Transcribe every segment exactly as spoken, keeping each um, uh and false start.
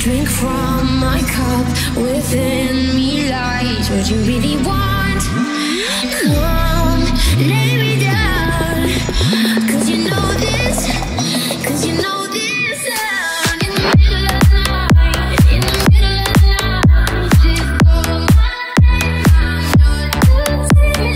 Drink from my cup, within me lies what you really want. Come, lay me down, cause you know this, cause you know this sound. In the middle of the night, in the middle of the night, just go my I'm not the same.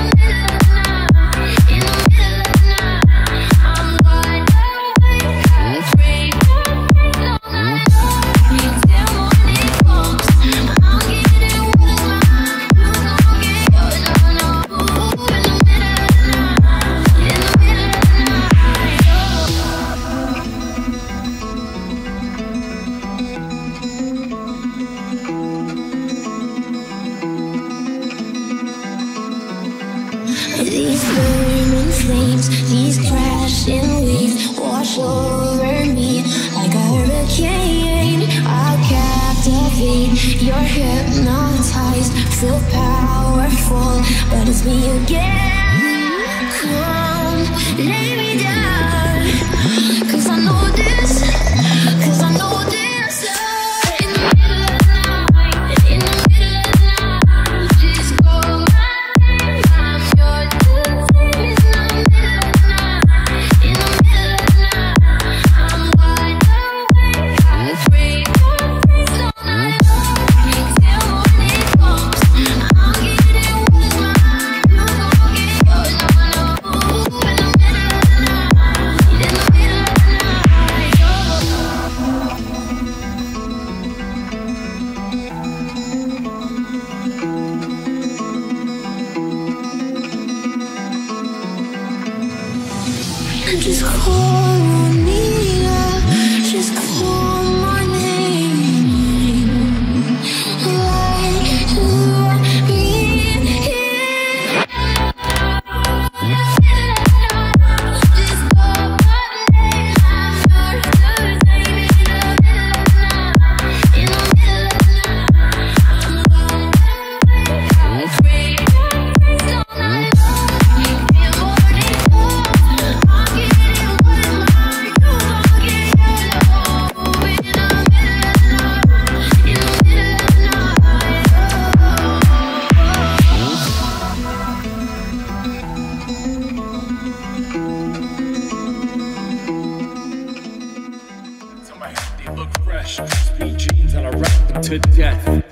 In the middle of the night, in the middle of the night, I'm wide awake, afraid of things on my own. Till morning comes, I'll get it with mine. You gon' get yours, no, no. Ooh, in the middle of the night, in the middle of the night, these burning flames, these crashing waves wash over me like a hurricane. I'll captivate, you're hypnotized, feel powerful, but it's me again. Come, lay me down, cause I know this, cause I know this. In the middle of the night, in the middle of the night, just go my I'm yours to take. In the middle of the night, in the middle of the night, I'm wide awake, afraid of things on my own. Till morning comes, I'll get it with mine. You gon' get yours, no, no. Ooh, in the middle of the night, in the middle of the night, oh. Just call on me, yeah. Just call my name. Like you mean here. Just call my name. I'm yours to take. In the middle of the night, in the middle of the night, I'm wide awake, afraid of things on my own. Till morning comes, I'll get it with mine. You gon' get yours, oh. In the middle of the night, in the middle of the night, On my head, they look fresh. Speed jeans and I rock them to death.